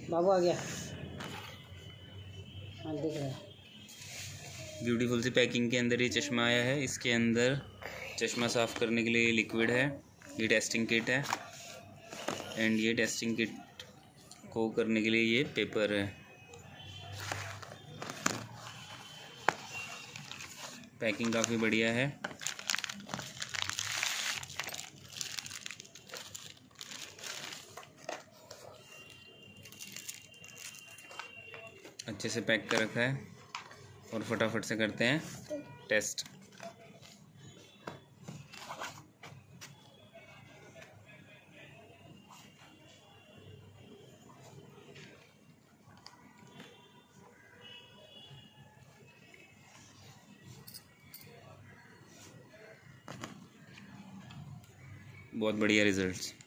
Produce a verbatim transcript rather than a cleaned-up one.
बाबू आ गया। हाँ दिख रहा है। ब्यूटीफुल सी पैकिंग के अंदर ये चश्मा आया है। इसके अंदर चश्मा साफ़ करने के लिए लिक्विड है। ये टेस्टिंग किट है एंड ये टेस्टिंग किट को करने के लिए ये पेपर है। पैकिंग काफ़ी बढ़िया है। अच्छे से पैक कर रखा है और फटाफट से करते हैं टेस्ट। बहुत बढ़िया रिजल्ट्स।